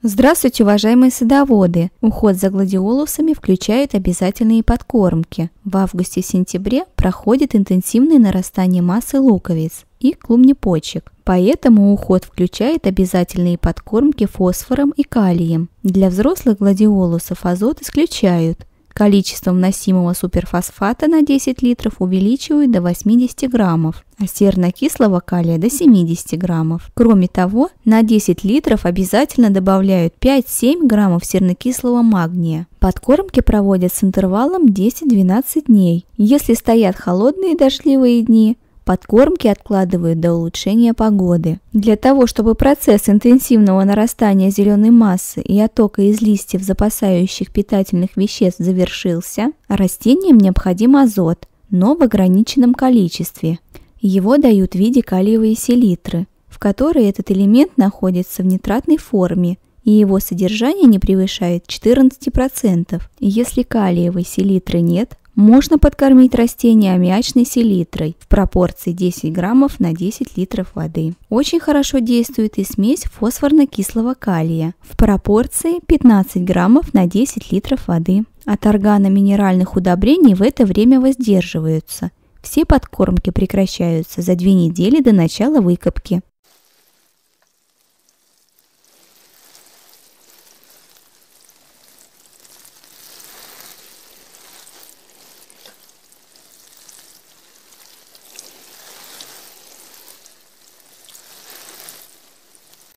Здравствуйте, уважаемые садоводы! Уход за гладиолусами включает обязательные подкормки. В августе-сентябре проходит интенсивное нарастание массы луковиц и клубнепочек, поэтому уход включает обязательные подкормки фосфором и калием. Для взрослых гладиолусов азот исключают. Количество вносимого суперфосфата на 10 литров увеличивают до 80 граммов, а серно-кислого калия до 70 граммов. Кроме того, на 10 литров обязательно добавляют 5-7 граммов сернокислого магния. Подкормки проводят с интервалом 10-12 дней. Если стоят холодные дождливые дни, подкормки откладывают до улучшения погоды. Для того, чтобы процесс интенсивного нарастания зеленой массы и оттока из листьев запасающих питательных веществ завершился, растениям необходим азот, но в ограниченном количестве. Его дают в виде калиевой селитры, в которой этот элемент находится в нитратной форме, и его содержание не превышает 14%. Если калиевой селитры нет, можно подкормить растения аммиачной селитрой в пропорции 10 граммов на 10 литров воды. Очень хорошо действует и смесь фосфорно-кислого калия в пропорции 15 граммов на 10 литров воды. От органоминеральных удобрений в это время воздерживаются. Все подкормки прекращаются за 2 недели до начала выкопки.